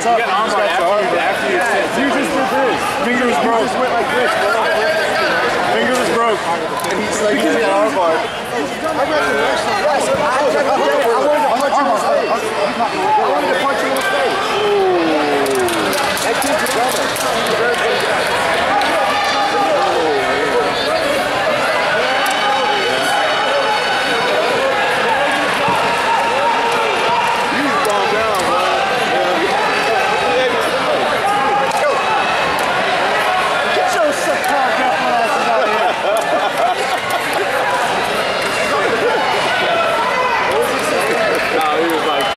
What's up? You got armbar after you said. You just did this. Finger was broke. Just went like this, bro. Finger was broke. And he's like, he's got armbar.